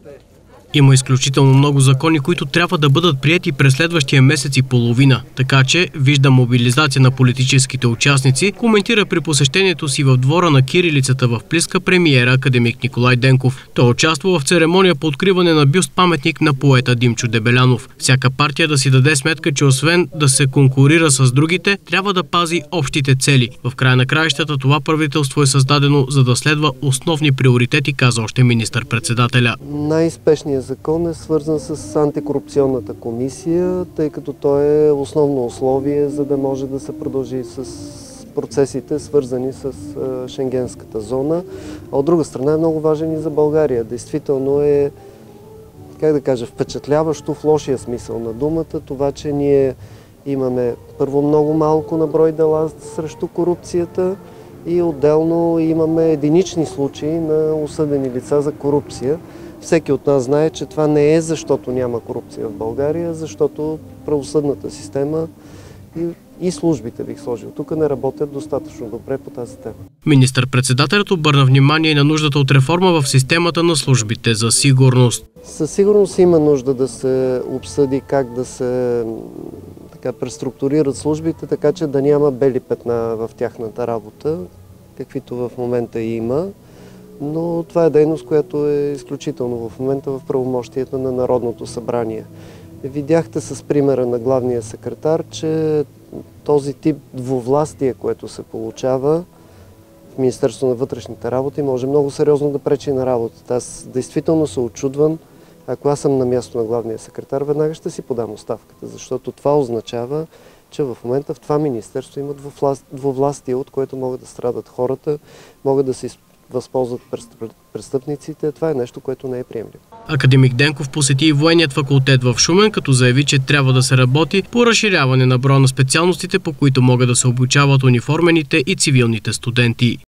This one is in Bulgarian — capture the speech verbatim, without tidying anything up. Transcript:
Има изключително много закони, които трябва да бъдат приети през следващия месец и половина. Така че вижда мобилизация на политическите участници, коментира при посещението си в двора на кирилицата в Плиска премиера академик Николай Денков. Той участва в церемония по откриване на бюст паметник на поета Димчо Дебелянов. Всяка партия да си даде сметка, че освен да се конкурира с другите, трябва да пази общите цели. В края на краищата това правителство е създадено, за да следва основни приоритети, каза още министър-председателя. Най-спешният закон е свързан с антикорупционната комисия, тъй като той е основно условие, за да може да се продължи с процесите, свързани с Шенгенската зона. А от друга страна е много важен и за България. Действително е, как да кажа, впечатляващо в лошия смисъл на думата това, че ние имаме първо много малко на брой дела срещу корупцията и отделно имаме единични случаи на осъдени лица за корупция. Всеки от нас знае, че това не е защото няма корупция в България, защото правосъдната система и, и службите, бих сложил тук, не работят достатъчно добре по тази тема. Министър-председателят обърна внимание на нуждата от реформа в системата на службите за сигурност. Със сигурност има нужда да се обсъди как да се така, преструктурират службите, така че да няма бели петна в тяхната работа, каквито в момента има. Но това е дейност, която е изключително в момента в правомощията на Народното събрание. Видяхте с примера на главния секретар, че този тип двувластие, което се получава в Министерството на вътрешните работи, може много сериозно да пречи на работата. Аз действително се очудвам, ако аз съм на място на главния секретар, веднага ще си подам оставката, защото това означава, че в момента в това министерство има двувластие, от което могат да страдат хората, могат да се възползват престъпниците. Това е нещо, което не е приемливо. Академик Денков посети и военният факултет в Шумен, като заяви, че трябва да се работи по разширяване на броя на специалностите, по които могат да се обучават униформените и цивилните студенти.